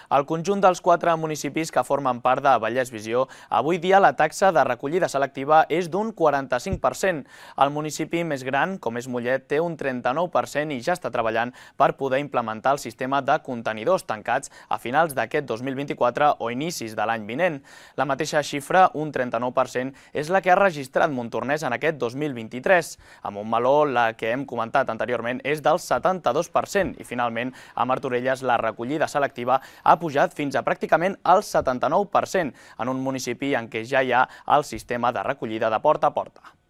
Al conjunt dels 4 municipis que formen part de Vallès Visió, avui dia la taxa de recollida selectiva és d'un 45%. El municipi més gran, com és Mollet, té un 39% i ja està treballant per poder implementar el sistema de contenidors tancats a finals d'aquest 2024 o inicis de l'any vinent. La mateixa xifra, un 39%, és la que ha registrat Montornès en aquest 2023. A Montmeló, la que hem comentat anteriorment, és del 72% i finalment a Martorelles la recollida selectiva ha pujat fins a pràcticament el 79% en un municipi en què ja hi ha el sistema de recollida de porta a porta.